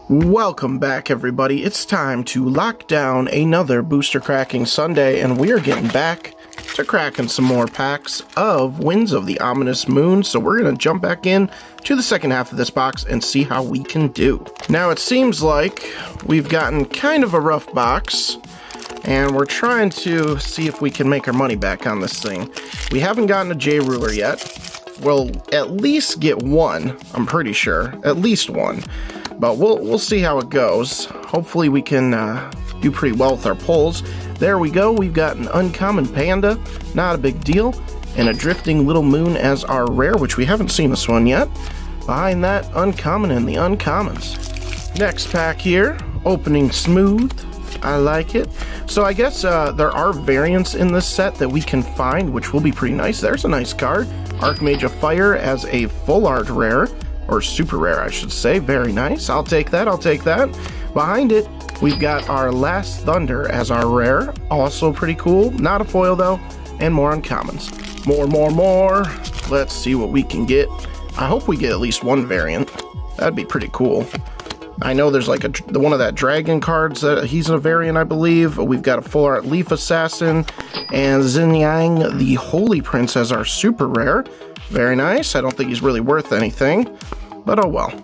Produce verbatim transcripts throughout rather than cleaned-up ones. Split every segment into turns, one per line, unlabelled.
Welcome back, everybody. It's time to lock down another booster cracking Sunday, and we are getting back to cracking some more packs of Winds of the Ominous Moon. So we're going to jump back in to the second half of this box and see how we can do. Now, it seems like we've gotten kind of a rough box, and we're trying to see if we can make our money back on this thing. We haven't gotten a J-Ruler yet. We'll at least get one, I'm pretty sure. At least one. But we'll we'll see how it goes. Hopefully we can uh, do pretty well with our pulls. There we go. We've got an uncommon panda. Not a big deal. And a drifting little moon as our rare, which we haven't seen this one yet. Behind that, uncommon and the uncommons. Next pack here. Opening smooth. I like it. So I guess uh, there are variants in this set that we can find, which will be pretty nice. There's a nice card. Archmage of Fire as a full art rare. Or super rare, I should say. Very nice. I'll take that. I'll take that. Behind it, we've got our Last Thunder as our rare. Also pretty cool. Not a foil, though. And more uncommons. More, more, more. Let's see what we can get. I hope we get at least one variant. That'd be pretty cool. I know there's like a the one of that dragon cards that he's a variant, I believe. We've got a full art Leaf Assassin and Xinjiang the Holy Prince as our super rare. Very nice. I don't think he's really worth anything, but oh well.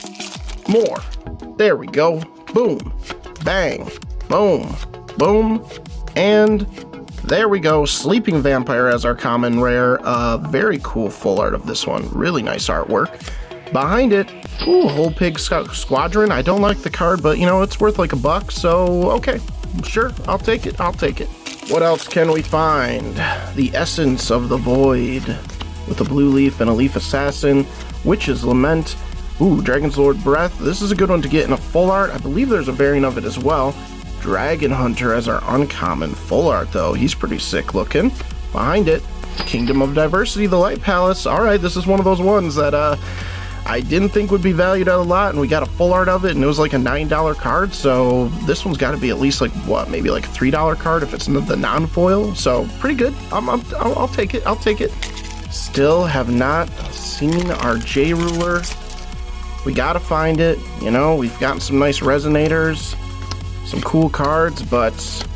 More. There we go. Boom. Bang. Boom. Boom. And there we go. Sleeping Vampire as our common rare. Uh, very cool full art of this one. Really nice artwork. Behind it, ooh, Whole Pig Squadron. I don't like the card, but you know, it's worth like a buck, so okay. Sure, I'll take it. I'll take it. What else can we find? The Essence of the Void with a blue leaf and a Leaf Assassin. Witch's Lament. Ooh, Dragon's Lord Breath. This is a good one to get in a full art. I believe there's a variant of it as well. Dragon Hunter as our uncommon full art, though. He's pretty sick looking. Behind it, Kingdom of Diversity, the Light Palace. Alright, this is one of those ones that uh, I didn't think would be valued at a lot, and we got a full art of it, and it was like a nine dollar card, so this one's got to be at least like, what, maybe like a three dollar card if it's the non-foil, so pretty good. I'm, I'm, I'll, I'll take it. I'll take it. Still have not seen our J-Ruler. We gotta find it. You know, we've gotten some nice resonators, some cool cards, but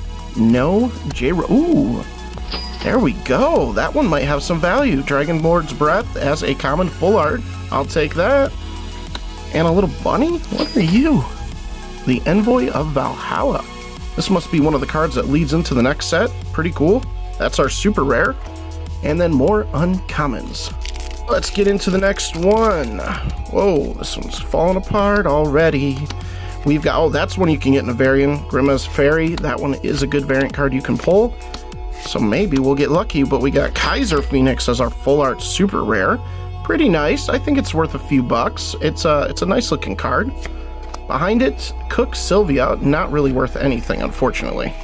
no J-Ruler. Ooh, there we go. That one might have some value. Dragon Lord's Breath as a common full art. I'll take that. And a little bunny? What are you? The Envoy of Valhalla. This must be one of the cards that leads into the next set. Pretty cool. That's our super rare. And then more uncommons. Let's get into the next one. Whoa, this one's falling apart already. We've got, oh, that's one you can get in a variant. Grima's Fairy. That one is a good variant card you can pull. So maybe we'll get lucky, but we got Kaiser Phoenix as our full art super rare. Pretty nice. I think it's worth a few bucks. It's a, it's a nice looking card. Behind it, Cook Sylvia. Not really worth anything, unfortunately.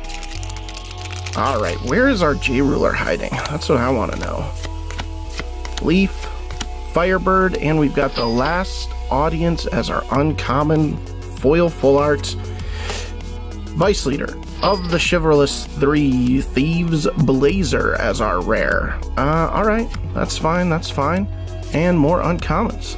Alright, where is our J-Ruler hiding? That's what I want to know. Leaf, Firebird, and we've got the Last Audience as our uncommon foil full art Vice Leader of the Chivalrous Three Thieves Blazer as our rare. Uh, alright, that's fine, that's fine. And more uncommons.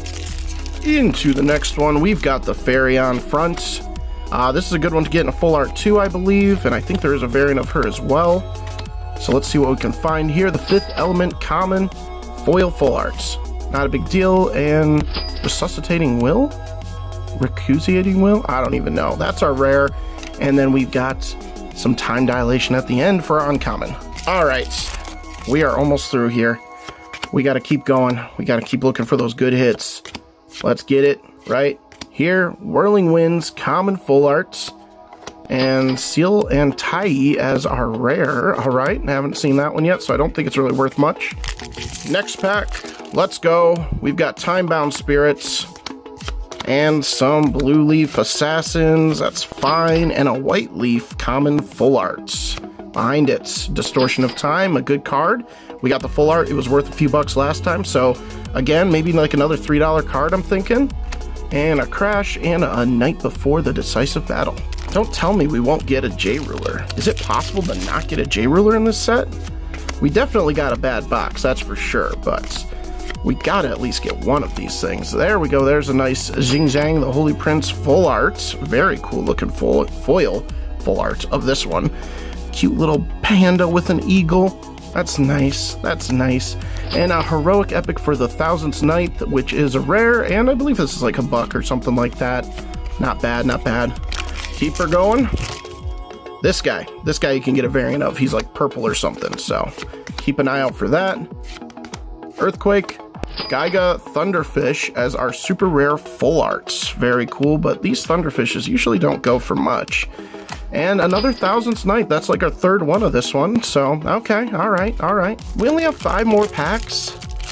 Into the next one, we've got the Fairy on front. Uh, this is a good one to get in a full art too, I believe, and I think there is a variant of her as well. So let's see what we can find here. The Fifth Element common foil full arts. Not a big deal. And Resuscitating Will? Recusating Will? I don't even know. That's our rare. And then we've got some Time Dilation at the end for our uncommon. Alright, we are almost through here. We got to keep going. We got to keep looking for those good hits. Let's get it right here. Whirling Winds, common full arts, and Seal and Tai as our rare. All right, I haven't seen that one yet, so I don't think it's really worth much. Next pack, let's go. We've got Time-Bound Spirits and some Blue Leaf Assassins. That's fine, and a White Leaf common full arts. Behind it, Distortion of Time, a good card. We got the full art. It was worth a few bucks last time, so again, maybe like another three dollar card, I'm thinking. And a Crash and a Night Before the Decisive Battle. Don't tell me we won't get a J-Ruler. Is it possible to not get a J-Ruler in this set? We definitely got a bad box, that's for sure, but we gotta at least get one of these things. There we go. There's a nice Xingjiang, the Holy Prince full art. Very cool looking full foil full art of this one. Cute little panda with an eagle. That's nice. That's nice. And a heroic epic for the thousandth night, which is a rare, and I believe this is like a buck or something like that. Not bad, not bad. Keep her going. This guy. This guy you can get a variant of. He's like purple or something, so keep an eye out for that. Earthquake, Gaiga, Thunderfish as our super rare full arts. Very cool, but these Thunderfishes usually don't go for much. And another thousandth night. That's like our third one of this one. So, okay, all right, all right. We only have five more packs.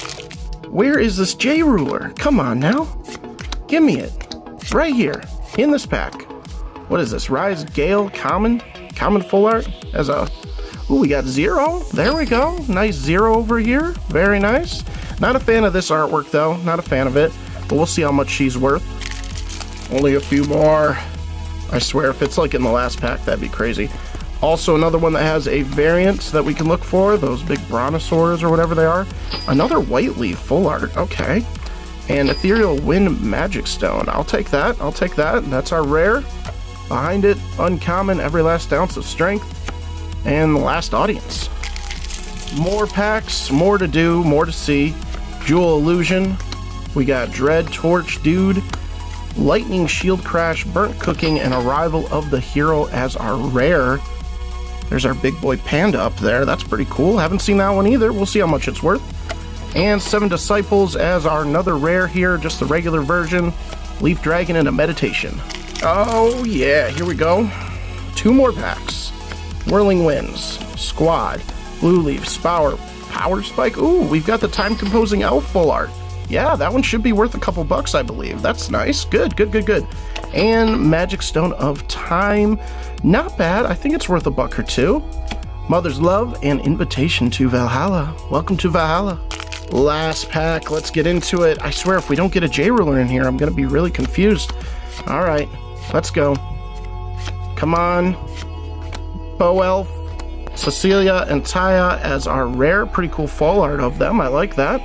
Where is this J Ruler? Come on now. Give me it. Right here, in this pack. What is this? Rise Gale Common? Common full art? As a... Ooh, we got Zero. There we go. Nice Zero over here. Very nice. Not a fan of this artwork, though. Not a fan of it. But we'll see how much she's worth. Only a few more. I swear, if it's like in the last pack, that'd be crazy. Also, another one that has a variant that we can look for. Those big brontosaurs or whatever they are. Another White Leaf full art. Okay. And Ethereal Wind Magic Stone. I'll take that. I'll take that. That's our rare. Behind it, uncommon, every last ounce of strength. And the last audience. More packs, more to do, more to see. Jewel Illusion. We got Dread Torch Dude. Lightning Shield Crash, Burnt Cooking, and Arrival of the Hero as our rare. There's our big boy panda up there. That's pretty cool. Haven't seen that one either. We'll see how much it's worth. And Seven Disciples as our another rare here, just the regular version. Leaf Dragon and a Meditation. Oh yeah, here we go. Two more packs. Whirling Winds, Squad, Blue Leaf, Spower, Power Spike. Ooh, we've got the Time Composing Elf full art. Yeah, that one should be worth a couple bucks, I believe. That's nice. Good, good, good, good. And Magic Stone of Time. Not bad. I think it's worth a buck or two. Mother's Love and Invitation to Valhalla. Welcome to Valhalla. Last pack. Let's get into it. I swear, if we don't get a J Ruler in here, I'm going to be really confused. All right, let's go. Come on. Bow Elf, Cecilia, and Taya as our rare. Pretty cool full art of them. I like that.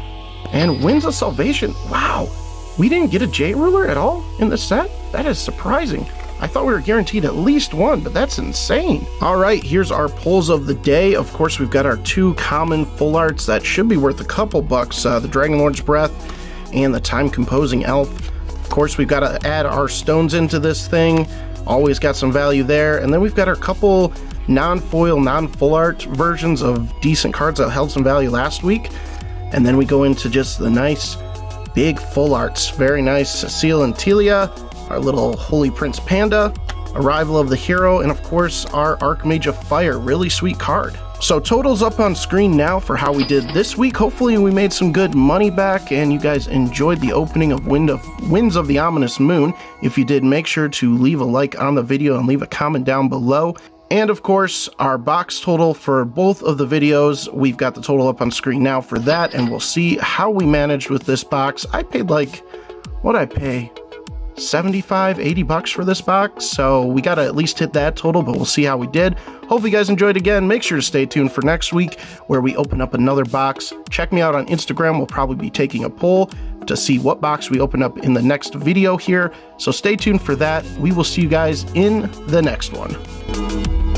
And Winds of Salvation. Wow, we didn't get a J Ruler at all in this set? That is surprising. I thought we were guaranteed at least one, but that's insane. All right, here's our pulls of the day. Of course, we've got our two common full arts that should be worth a couple bucks. Uh, the Dragon Lord's Breath and the Time Composing Elf. Of course, we've got to add our stones into this thing. Always got some value there. And then we've got our couple non-foil, non-full art versions of decent cards that held some value last week. And then we go into just the nice big full arts. Very nice. Cecile and Telia, our little Holy Prince Panda, Arrival of the Hero, and of course our Archmage of Fire. Really sweet card. So totals up on screen now for how we did this week. Hopefully we made some good money back and you guys enjoyed the opening of, Wind of Winds of the Ominous Moon. If you did, make sure to leave a like on the video and leave a comment down below. And of course, our box total for both of the videos, we've got the total up on screen now for that, and we'll see how we managed with this box. I paid like, what'd I pay? seventy-five, eighty bucks for this box, so we gotta at least hit that total, but we'll see how we did. Hopefully you guys enjoyed again. Make sure to stay tuned for next week where we open up another box. Check me out on Instagram. We'll probably be taking a poll to see what box we open up in the next video here, so stay tuned for that. We will see you guys in the next one.